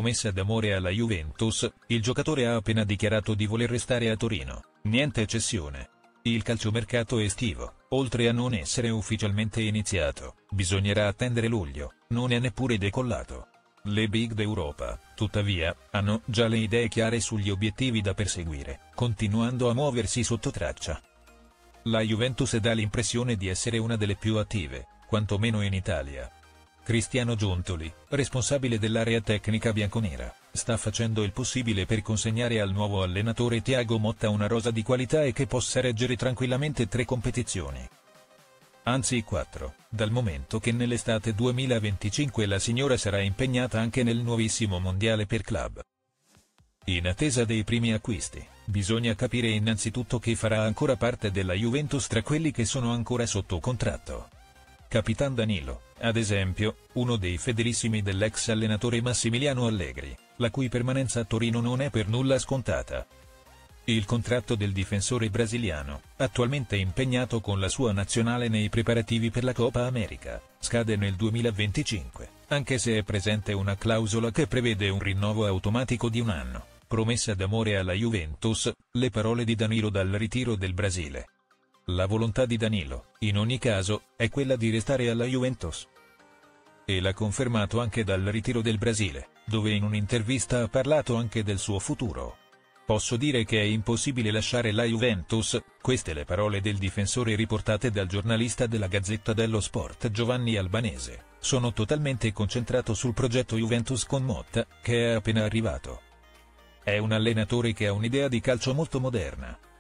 promessa d'amore alla Juventus, il giocatore ha appena dichiarato di voler restare a Torino, niente cessione. Il calciomercato estivo, oltre a non essere ufficialmente iniziato, bisognerà attendere luglio, non è neppure decollato. Le big d'Europa, tuttavia, hanno già le idee chiare sugli obiettivi da perseguire, continuando a muoversi sotto traccia. La Juventus dà l'impressione di essere una delle più attive, quantomeno in Italia. Cristiano Giuntoli, responsabile dell'area tecnica bianconera, sta facendo il possibile per consegnare al nuovo allenatore Thiago Motta una rosa di qualità e che possa reggere tranquillamente 3 competizioni. Anzi 4, dal momento che nell'estate 2025 la signora sarà impegnata anche nel nuovissimo mondiale per club. In attesa dei primi acquisti, bisogna capire innanzitutto chi farà ancora parte della Juventus tra quelli che sono ancora sotto contratto. Capitan Danilo, ad esempio, uno dei fedelissimi dell'ex allenatore Massimiliano Allegri, la cui permanenza a Torino non è per nulla scontata. Il contratto del difensore brasiliano, attualmente impegnato con la sua nazionale nei preparativi per la Coppa America, scade nel 2025, anche se è presente una clausola che prevede un rinnovo automatico di 1 anno, promessa d'amore alla Juventus, le parole di Danilo dal ritiro del Brasile. La volontà di Danilo, in ogni caso, è quella di restare alla Juventus. E l'ha confermato anche dal ritiro del Brasile, dove in un'intervista ha parlato anche del suo futuro. Posso dire che è impossibile lasciare la Juventus, queste le parole del difensore riportate dal giornalista della Gazzetta dello Sport Giovanni Albanese. Sono totalmente concentrato sul progetto Juventus con Motta, che è appena arrivato. È un allenatore che ha un'idea di calcio molto moderna,